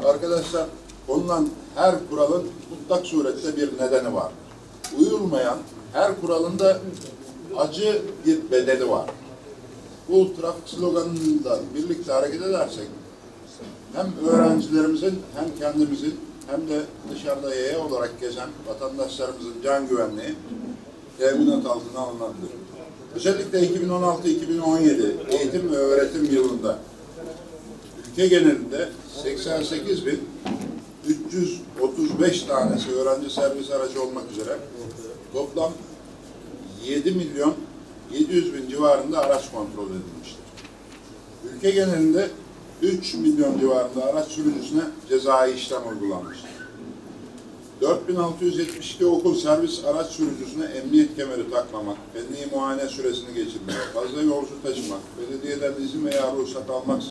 arkadaşlar, konulan her kuralın mutlak surette bir nedeni var. Uyulmayan her kuralın da acı bir bedeli var. Bu trafik sloganıyla birlikte hareket edersek hem öğrencilerimizin hem kendimizin hem de dışarıda yaya olarak gezen vatandaşlarımızın can güvenliği teminat altına alınabilir. Özellikle 2016-2017 eğitim ve öğretim yılında ülke genelinde 88.335 tanesi öğrenci servis aracı olmak üzere toplam 7.700.000 civarında araç kontrol edilmiştir. Ülke genelinde 3 milyon civarında araç sürücüsüne cezai işlem uygulanmıştır. 4.672 okul servis araç sürücüsüne emniyet kemeri takmamak, fenli muayene süresini geçirmek, fazla yolcu taşımak, belediyeden izin veya ruhsat almak